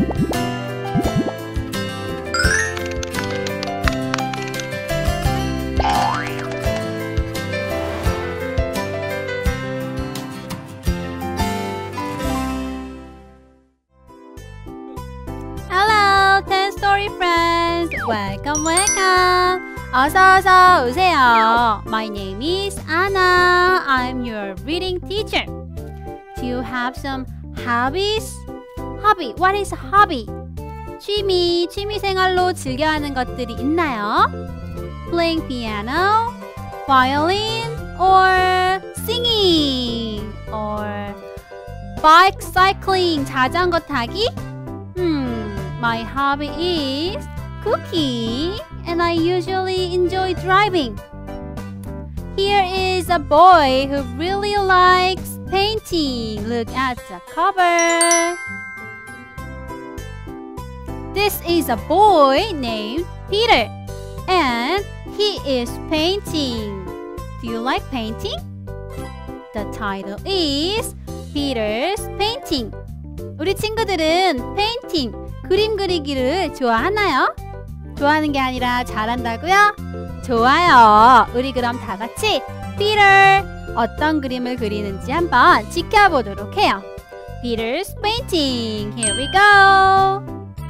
Hello, 10 Story Friends! Welcome, welcome! 어서 오세요. My name is Anna. I'm your reading teacher. Do you have some hobbies? Hobby, what is a hobby? 취미생활로 즐겨하는 것들이 있나요? Playing piano, violin, or singing, or bike cycling, 자전거 타기? My hobby is cooking, and I usually enjoy driving. Here is a boy who really likes painting. Look at the cover. This is a boy named Peter, and he is painting. Do you like painting? The title is Peter's Painting. 우리 친구들은 painting, 그림 그리기를 좋아하나요? 좋아하는 게 아니라 잘한다고요? 좋아요. 우리 그럼 다 같이 Peter 어떤 그림을 그리는지 한번 지켜보도록 해요. Peter's Painting. Here we go.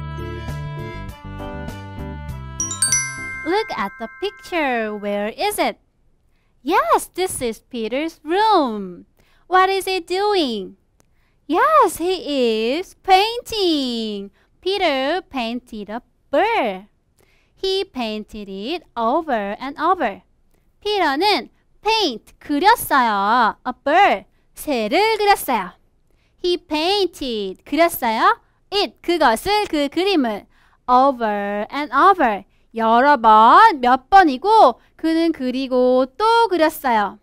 Look at the picture. Where is it? Yes, this is Peter's room. What is he doing? Yes, he is painting. Peter painted a bird. He painted it over and over. 피터는 paint, 그렸어요. A bird, 새를 그렸어요. He painted, 그렸어요. it, 그것을, 그 그림을. over and over, 여러 번, 몇 번이고 그는 그리고 또 그렸어요.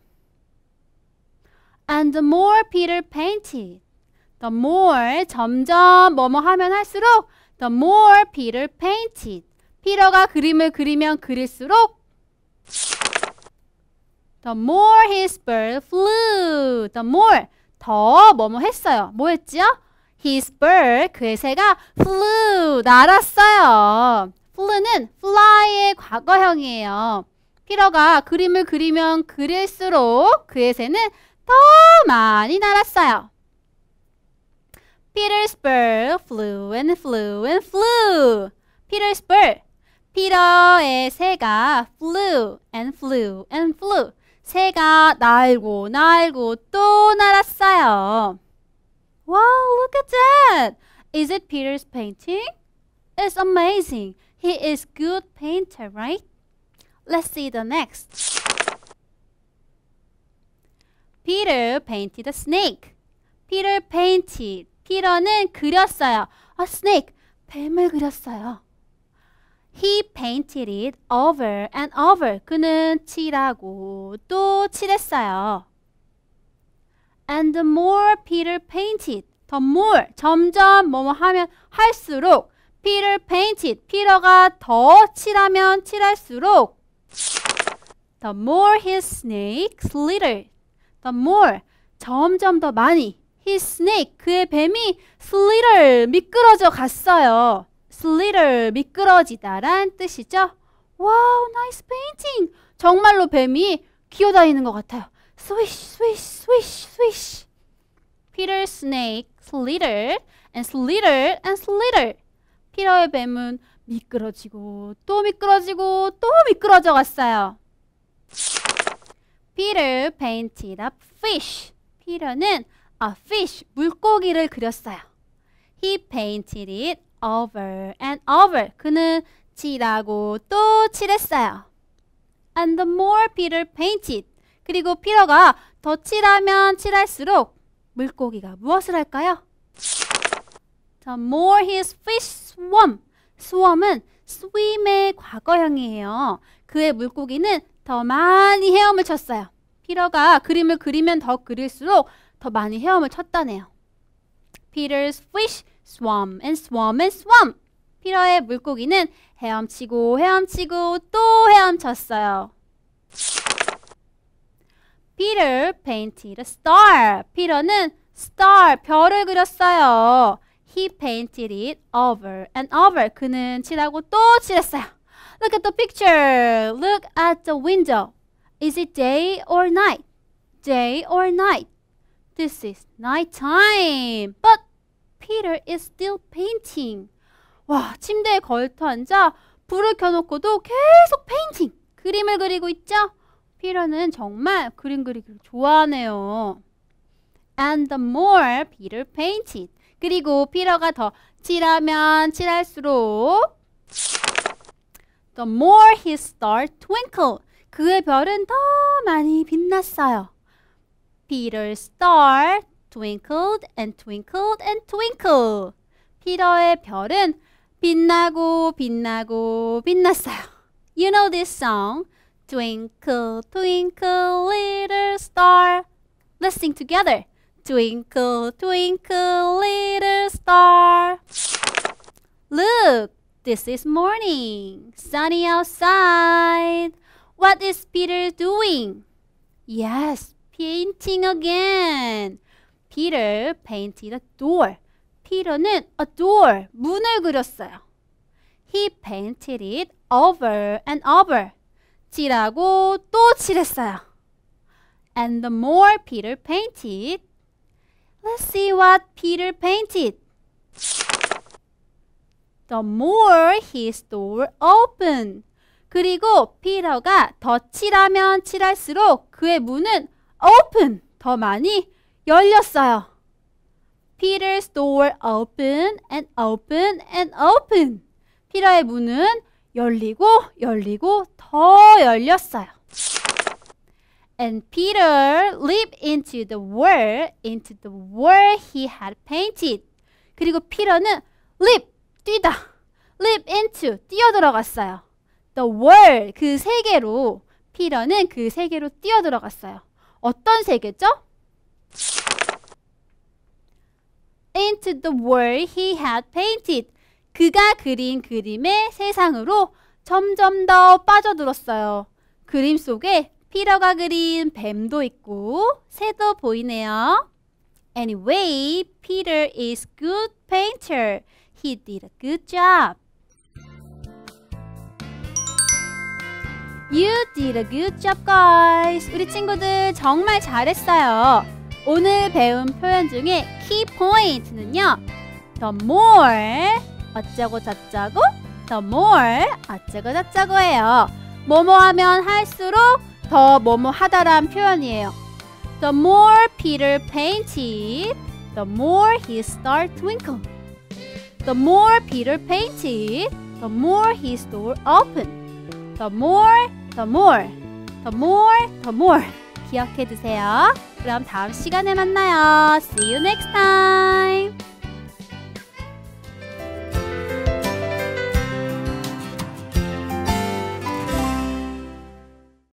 And the more Peter painted, the more, 점점 뭐뭐 하면 할수록 the more Peter painted, 피터가 그림을 그리면 그릴수록 the more his bird flew, the more, 더 뭐뭐 했어요. 뭐 했지요? His bird, 그의 새가 flew, 날았어요. flew는 fly의 과거형이에요. 피터가 그림을 그리면 그릴수록 그의 새는 더 많이 날았어요. Peter's bird flew and flew and flew. Peter's bird, 피터의 새가 flew and flew and flew. 새가 날고 날고 또 날았어요. Wow, look at that! Is it Peter's painting? It's amazing. He is good painter, right? Let's see the next. Peter painted a snake. Peter painted. 피터는 그렸어요. A snake, 뱀을 그렸어요. He painted it over and over. 그는 칠하고 또 칠했어요. And the more Peter painted, the more, 점점 뭐뭐 하면 할수록 Peter painted, 피터가 더 칠하면 칠할수록 the more his snake slithered, the more, 점점 더 많이 his snake, 그의 뱀이 slither, 미끄러져 갔어요. slither, 미끄러지다란 뜻이죠. 와우, nice painting. 정말로 뱀이 기어다니는 것 같아요. Swish, swish, swish, swish. Peter's snake slithered and slithered and slithered. 피터의 뱀은 미끄러지고 또 미끄러지고 또 미끄러져 갔어요. Peter painted a fish. 피터는 a fish, 물고기를 그렸어요. He painted it over and over. 그는 칠하고 또 칠했어요. And the more Peter painted, 그리고 피터가 더 칠하면 칠할수록 물고기가 무엇을 할까요? The more his fish swam. swam은 swim의 과거형이에요. 그의 물고기는 더 많이 헤엄을 쳤어요. 피터가 그림을 그리면 더 그릴수록 더 많이 헤엄을 쳤다네요. Peter's fish swam and swam and swam. 피터의 물고기는 헤엄치고 헤엄치고 또 헤엄쳤어요. Peter painted a star. 피터는 star, 별을 그렸어요. He painted it over and over. 그는 칠하고 또 칠했어요. Look at the picture. Look at the window. Is it day or night? Day or night? This is night time. But Peter is still painting. 와, 침대에 걸터 앉아 불을 켜놓고도 계속 페인팅. 그림을 그리고 있죠? 피터는 정말 그림 그리기를 좋아하네요. And the more Peter painted. 그리고 피터가 더 칠하면 칠할수록 the more his star twinkled. 그의 별은 더 많이 빛났어요. Peter's star twinkled and twinkled and twinkled. 피터의 별은 빛나고 빛나고 빛났어요. You know this song? Twinkle, twinkle, little star. Let's sing together. Twinkle, twinkle, little star. Look, this is morning. Sunny outside. What is Peter doing? Yes, painting again. Peter painted a door. 피터는 a door, 문을 그렸어요. He painted it over and over. 칠하고 또 칠했어요. And the more Peter painted, let's see what Peter painted. The more his door opened. 그리고 피터가 더 칠하면 칠할수록 그의 문은 open, 더 많이 열렸어요. Peter's door opened and opened and opened. 피터의 문은 열리고 열리고 더 열렸어요. And Peter leaped into the world he had painted. 그리고 피터는 leap, 뛰다. leap into, 뛰어들어갔어요. The world, 그 세계로. 피터는 그 세계로 뛰어들어갔어요. 어떤 세계죠? Into the world he had painted. 그가 그린 그림의 세상으로 점점 더 빠져들었어요. 그림 속에 피터가 그린 뱀도 있고 새도 보이네요. Anyway, Peter is good painter. He did a good job. You did a good job, guys. 우리 친구들 정말 잘했어요. 오늘 배운 표현 중에 key point는요. The more 어쩌고 저쩌고, the more 어쩌고 저쩌고예요. 뭐뭐 하면 할수록 더 뭐뭐 하다란 표현이에요. The more Peter painted, the more his star twinkled. The more Peter painted, the more his door opened. The more, the more, the more, the more. 기억해 두세요. 그럼 다음 시간에 만나요. See you next time.